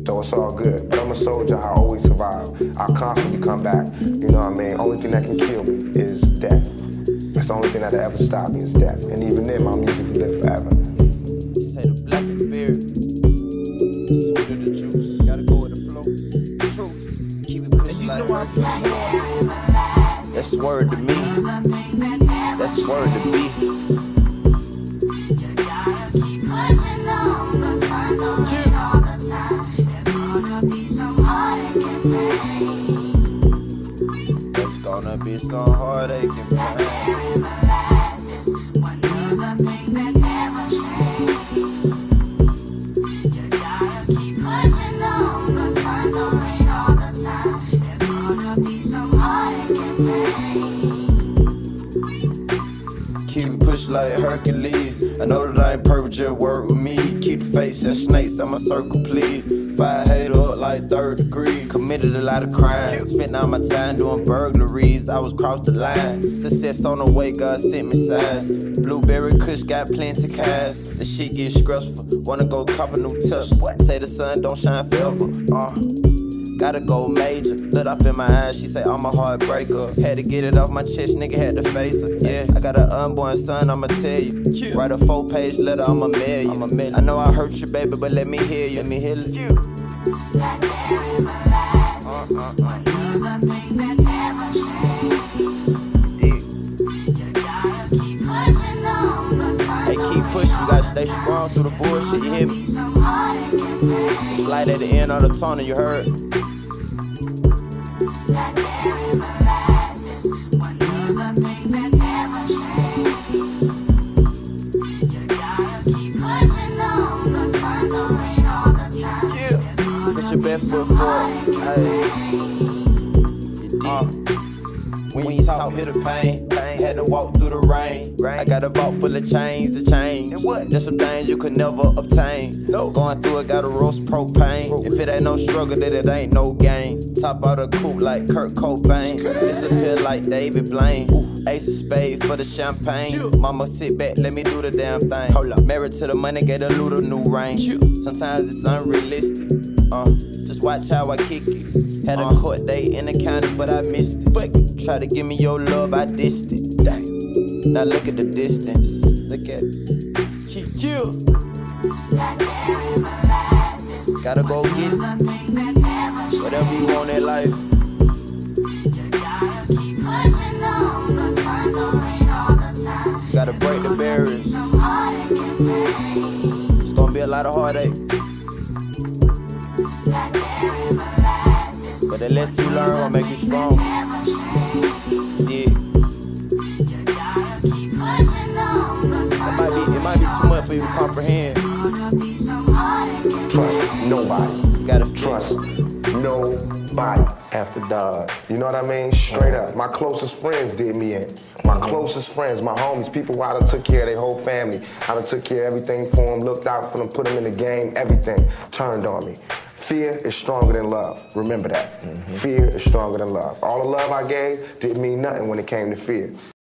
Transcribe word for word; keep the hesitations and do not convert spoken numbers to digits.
though it's all good. But I'm a soldier, I always survive. I constantly come back, you know what I mean? Only thing that can kill me is death. That's the only thing that'll ever stop me is death. And even then, my music will live forever. Say the black and berry, sweeter the juice. Gotta go with the flow. True. Keep it pushing like rock. That's word to me. That's word to be. There's gonna be some heartache and pain. Keep it push like Hercules. I know that I ain't perfect, just work with me. Keep the face and snakes on my circle, please. Fire hate up like third degree. Committed a lot of crime. Spent all my time doing burglaries. I was crossed the line. Success on the way, God sent me signs. Blueberry Kush got plenty cash. The shit get stressful. Wanna go cop a new touch. Say the sun don't shine forever. Uh. Gotta go major. Look off in my eyes, she say I'm a heartbreaker. Had to get it off my chest, nigga had to face her. Yeah, I got an unborn son, I'ma tell you. Write a four page letter, I'm a million. I'm a million. I know I hurt you, baby, but let me hear you. Let me hear you. Hey, keep pushing, you gotta stay strong through the bullshit, you hear me? It's light at the end of the tunnel, you heard? Put your best foot forward. Uh, when you talk, hit the pain. Had to walk through the rain. I got a vault full of chains to change. There's some things you could never obtain. Going through it, gotta roast propane. If it ain't no struggle, then it ain't no gain. Top out a coupe like Kurt Cobain. Disappear like David Blaine. Ace of spades for the champagne. Mama sit back, let me do the damn thing. Hold up. Married to the money, get a little new range. Sometimes it's unrealistic. Uh, just watch how I kick it. Had a court date in the county, but I missed it. Try to give me your love, I dissed it. Dang. Now look at the distance. Look at it. Kill. Gotta go get it. Whatever you want in life. Gotta break the barriers. It's gonna be a lot of heartache. But the lesson you learn will make you strong. Yeah. It might be, it might be too much for you to comprehend. Trust nobody. You gotta trust nobody after God. You know what I mean? Straight up. My closest friends did me in. My closest friends, my homies, people who I done took care of their whole family. I done took care of everything for them, looked out for them, put them in the game, everything turned on me. Fear is stronger than love. Remember that. Mm-hmm. Fear is stronger than love. All the love I gave didn't mean nothing when it came to fear.